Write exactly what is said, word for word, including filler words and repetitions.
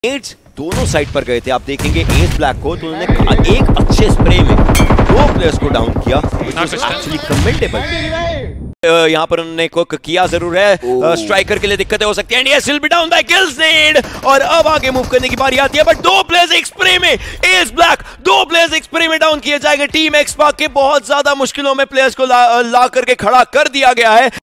Ads दोनों side पर गए थे। आप देखेंगे एस ब्लैक को तो उन्होंने एक अच्छे स्प्रे में दो प्लेयर्स को डाउन किया, एक्चुअली कमेंडेबल। यहाँ पर उन्होंने कुक किया जरूर है, स्ट्राइकर के लिए दिक्कतें हो सकती हैं। S will be down by किल्सनेड और अब आगे मूव करने की बारी आती है, बट दो प्लेयर्स एक स्प्रे में, एस ब्लैक दो प्लेयर्स एक स्प्रे में डाउन किए जाएंगे। टीम एक्स पाक के बहुत ज्यादा मुश्किलों में प्लेयर्स को ला, ला करके खड़ा कर दिया गया है।